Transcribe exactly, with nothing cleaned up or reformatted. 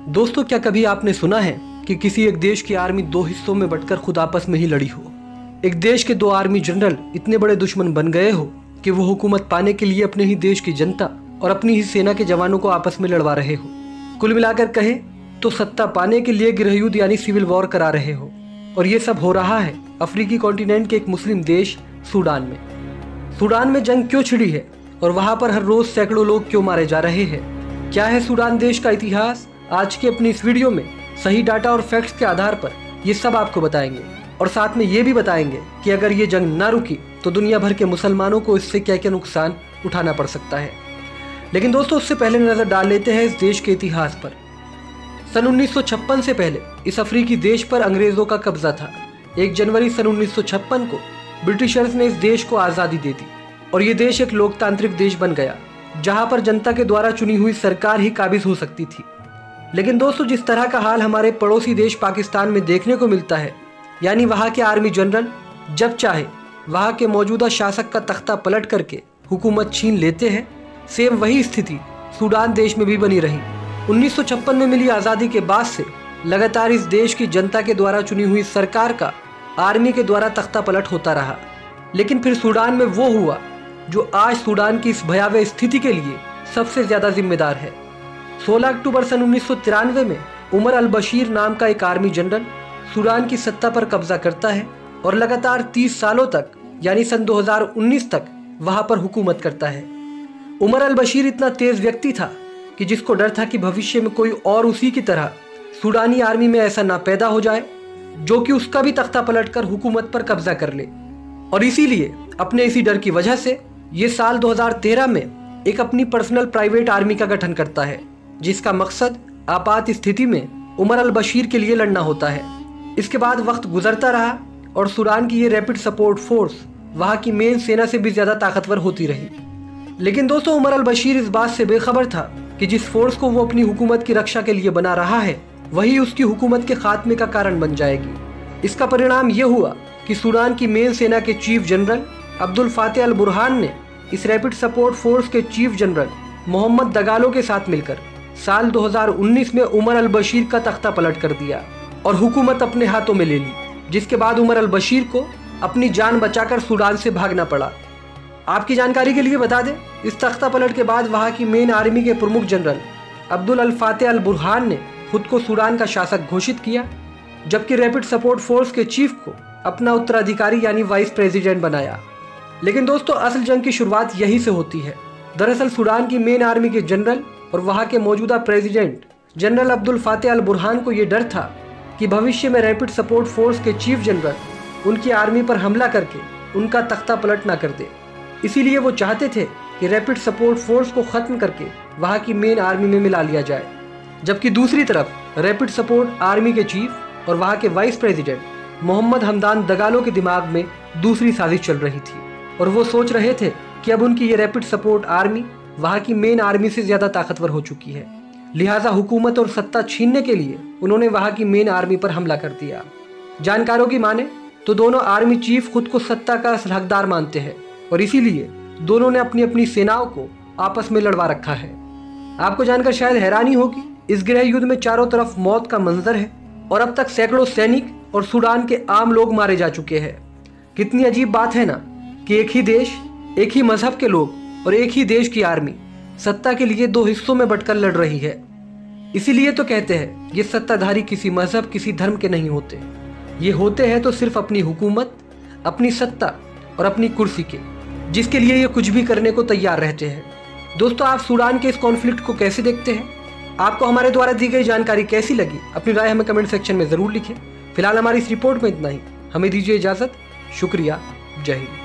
दोस्तों, क्या कभी आपने सुना है कि किसी एक देश की आर्मी दो हिस्सों में बंटकर खुद आपस में ही लड़ी हो? एक देश के दो आर्मी जनरल इतने बड़े दुश्मन बन गए हो कि वो हुकूमत पाने के लिए अपने ही देश की जनता और अपनी ही सेना के जवानों को आपस में लड़वा रहे हो। कुल मिलाकर कहें तो सत्ता पाने के लिए गृहयुद्ध यानी सिविल वॉर करा रहे हो। और ये सब हो रहा है अफ्रीकी कॉन्टिनेंट के एक मुस्लिम देश सूडान में। सूडान में जंग क्यों छिड़ी है और वहां पर हर रोज सैकड़ों लोग क्यों मारे जा रहे हैं? क्या है सूडान देश का इतिहास? आज की अपनी इस वीडियो में सही डाटा और फैक्ट्स के आधार पर ये सब आपको बताएंगे और साथ में ये भी बताएंगे कि अगर ये जंग ना रुकी तो दुनिया भर के मुसलमानों को इससे क्या क्या नुकसान उठाना पड़ सकता है। लेकिन दोस्तों, उससे पहले नजर डाल लेते हैं इस देश के इतिहास पर। सन उन्नीस सौ छप्पन से पहले इस अफ्रीकी देश पर अंग्रेजों का कब्जा था। एक जनवरी सन उन्नीस सौ छप्पन को ब्रिटिशर्स ने इस देश को आज़ादी दे दी और ये देश एक लोकतांत्रिक देश बन गया जहां पर जनता के द्वारा चुनी हुई सरकार ही काबिज हो सकती थी। लेकिन दोस्तों, जिस तरह का हाल हमारे पड़ोसी देश पाकिस्तान में देखने को मिलता है, यानी वहां के आर्मी जनरल जब चाहे वहां के मौजूदा शासक का तख्ता पलट करके हुकूमत छीन लेते हैं, सेम वही स्थिति सूडान देश में भी बनी रही। उन्नीस सौ छप्पन में मिली आज़ादी के बाद से लगातार इस देश की जनता के द्वारा चुनी हुई सरकार का आर्मी के द्वारा तख्ता पलट होता रहा। लेकिन फिर सूडान में वो हुआ जो आज सूडान की इस भयावह स्थिति के लिए सबसे ज्यादा जिम्मेदार है। सोलह अक्टूबर सन उन्नीस सौ तिरानवे में उमर अल बशीर नाम का एक आर्मी जनरल सूडान की सत्ता पर कब्जा करता है और लगातार तीस सालों तक यानी सन दो हज़ार उन्नीस तक वहां पर हुकूमत करता है। उमर अल बशीर इतना तेज व्यक्ति था कि जिसको डर था कि भविष्य में कोई और उसी की तरह सूडानी आर्मी में ऐसा ना पैदा हो जाए जो कि उसका भी तख्ता पलटकर हुकूमत पर कब्जा कर ले। और इसीलिए अपने इसी डर की वजह से ये साल दो हज़ार तेरह में एक अपनी पर्सनल प्राइवेट आर्मी का गठन करता है, जिसका मकसद आपात स्थिति में उमर अल बशीर के लिए लड़ना होता है। इसके बाद वक्त गुजरता रहा और सूडान की ये रैपिड सपोर्ट फोर्स वहां की मेन सेना से भी ज्यादा ताकतवर होती रही। लेकिन दोस्तों, उमर अल बशीर इस बात से बेखबर था कि जिस फोर्स को वो अपनी हुकूमत की रक्षा के लिए बना रहा है वही उसकी हुकूमत के खात्मे का कारण बन जाएगी। इसका परिणाम यह हुआ कि सूडान की मेन सेना के chief general Abdul Fattah al Burhan ने इस रैपिड सपोर्ट फोर्स के चीफ जनरल मोहम्मद दगालो के साथ मिलकर साल दो हज़ार उन्नीस में उमर अल बशीर का तख्ता पलट कर दिया और हुकूमत अपने हाथों में ले ली, जिसके बाद उमर अल बशीर को अपनी जान बचाकर सूडान से भागना पड़ा। आपकी जानकारी के लिए बता दें, इस तख्ता पलट के बाद वहां की मेन आर्मी के प्रमुख general Abdul al Fattah al Burhan ने खुद को सूडान का शासक घोषित किया, जबकि रैपिड सपोर्ट फोर्स के चीफ को अपना उत्तराधिकारी यानी वाइस प्रेसिडेंट बनाया। लेकिन दोस्तों, असल जंग की शुरुआत यहीं से होती है। दरअसल सूडान की मेन आर्मी के जनरल और वहां के मौजूदा president general Abdul Fattah al Burhan को यह डर था कि भविष्य में रैपिड सपोर्ट फोर्स के चीफ जनरल उनकी आर्मी पर हमला करके उनका तख्ता पलट ना कर दे। इसीलिए वो चाहते थे कि रैपिड सपोर्ट फोर्स को खत्म करके वहां की मेन आर्मी में मिला लिया जाए। जबकि दूसरी तरफ रैपिड सपोर्ट आर्मी के चीफ और वहां के vice president Mohammed Hamdan Dagalo के दिमाग में दूसरी साजिश चल रही थी और वो सोच रहे थे कि अब उनकी ये रैपिड सपोर्ट आर्मी वहां की मेन आर्मी से ज्यादा ताकतवर हो चुकी है, लिहाजा हुकूमत और सत्ता छीनने के लिए उन्होंने वहां की मेन आर्मी पर हमला कर दिया। जानकारों की माने तो दोनों आर्मी चीफ खुद को सत्ता का हकदार मानते हैं और इसीलिए दोनों ने अपनी अपनी सेनाओं को आपस में लड़वा रखा है। आपको जानकर शायद हैरानी होगी, इस गृह युद्ध में चारों तरफ मौत का मंजर है और अब तक सैकड़ों सैनिक और सूडान के आम लोग मारे जा चुके हैं। कितनी अजीब बात है ना कि एक ही देश, एक ही मजहब के लोग और एक ही देश की आर्मी सत्ता के लिए दो हिस्सों में बंटकर लड़ रही है। इसीलिए तो कहते हैं ये सत्ताधारी किसी मजहब, किसी धर्म के नहीं होते। ये होते हैं तो सिर्फ अपनी हुकूमत, अपनी सत्ता और अपनी कुर्सी के, जिसके लिए ये कुछ भी करने को तैयार रहते हैं। दोस्तों, आप सूडान के इस कॉन्फ्लिक्ट को कैसे देखते हैं? आपको हमारे द्वारा दी गई जानकारी कैसी लगी? अपनी राय हमें कमेंट सेक्शन में जरूर लिखें। फिलहाल हमारी इस रिपोर्ट में इतना ही। हमें दीजिए इजाजत। शुक्रिया। जय हिंद।